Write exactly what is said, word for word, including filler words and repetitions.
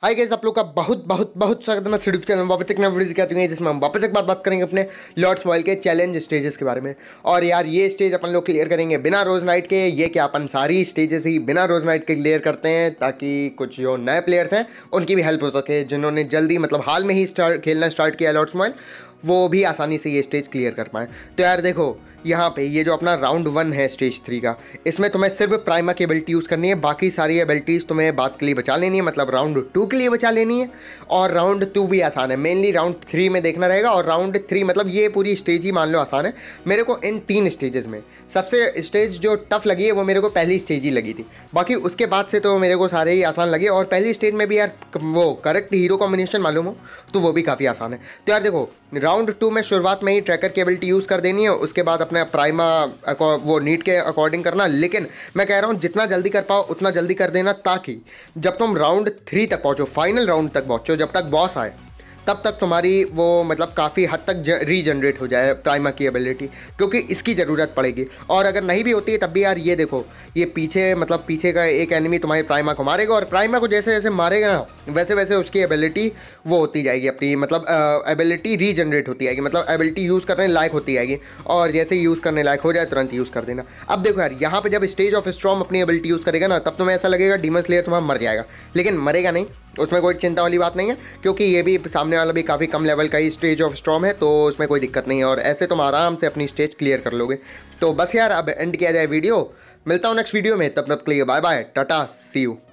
Hi guys, आप लोग का बहुत बहुत बहुत स्वागत है। मैं यूट्यूब चैनल वापस एक नया वीडियो दिखाते हैं जिसमें हम वापस एक बार बात करेंगे अपने लॉर्ड स्मॉइल के चैलेंज स्टेजेस के बारे में। और यार ये स्टेज अपन लोग क्लियर करेंगे बिना रोज नाइट के। ये क्या अपन सारी स्टेजेस ही बिना रोज नाइट के क्लियर करते हैं ताकि कुछ जो नए प्लेयर्स हैं उनकी भी हेल्प हो सके, जिन्होंने जल्दी मतलब हाल में ही स्टार्ट खेलना स्टार्ट किया लॉर्ड स्मॉइल, वो भी आसानी से ये स्टेज क्लियर कर पाएँ। तो यार देखो यहाँ पे ये जो अपना राउंड वन है स्टेज थ्री का, इसमें तुम्हें सिर्फ प्राइमा की एबिलिटी यूज़ करनी है, बाकी सारी एबिलिटीज़ तुम्हें बात के लिए बचा लेनी है, मतलब राउंड टू के लिए बचा लेनी है। और राउंड टू भी आसान है, मेनली राउंड थ्री में देखना रहेगा। और राउंड थ्री मतलब ये पूरी स्टेज ही मान लो आसान है। मेरे को इन तीन स्टेजेस में सबसे स्टेज जो टफ लगी है वो मेरे को पहली स्टेज ही लगी थी, बाकी उसके बाद से तो मेरे को सारे ही आसान लगे। और पहली स्टेज में भी यार वो करेक्ट हीरो कॉम्बिनेशन मालूम हो तो वो भी काफ़ी आसान है। तो यार देखो राउंड टू में शुरुआत में ही ट्रैकर की एबिलिटी यूज़ कर देनी है, उसके बाद अपने प्राइमा वो नीड के अकॉर्डिंग करना। लेकिन मैं कह रहा हूँ जितना जल्दी कर पाओ उतना जल्दी कर देना, ताकि जब तुम राउंड थ्री तक पहुँचो, फाइनल राउंड तक पहुँचो, जब तक बॉस आए तब तक तुम्हारी वो मतलब काफ़ी हद तक रीजनरेट हो जाए प्राइमा की एबिलिटी, क्योंकि इसकी ज़रूरत पड़ेगी। और अगर नहीं भी होती है तब भी यार ये देखो ये पीछे मतलब पीछे का एक एनिमी तुम्हारी प्राइमा को मारेगा, और प्राइमा को जैसे जैसे मारेगा ना वैसे वैसे उसकी एबिलिटी वो होती जाएगी, अपनी मतलब एबिलिटी रीजनरेट होती जाएगी, मतलब एबिलिटी यूज़ करने लायक होती जाएगी। और जैसे यूज़ करने लायक हो जाए तुरंत यूज़ कर देना। अब देखो यार यहाँ पर जब स्टेज ऑफ स्टॉर्म अपनी एबिलिटी यूज़ करेगा ना, तब तुम्हें ऐसा लगेगा डीमन स्लेयर तुम्हारा मर जाएगा, लेकिन मरेगा नहीं, उसमें कोई चिंता वाली बात नहीं है, क्योंकि ये भी सामने वाला भी काफ़ी कम लेवल का ही स्टेज ऑफ स्टॉर्म है, तो उसमें कोई दिक्कत नहीं है। और ऐसे तुम आराम से अपनी स्टेज क्लियर कर लोगे। तो बस यार अब एंड किया जाए वीडियो, मिलता हूँ नेक्स्ट वीडियो में, तब तक के लिए bye bye, tata, see you.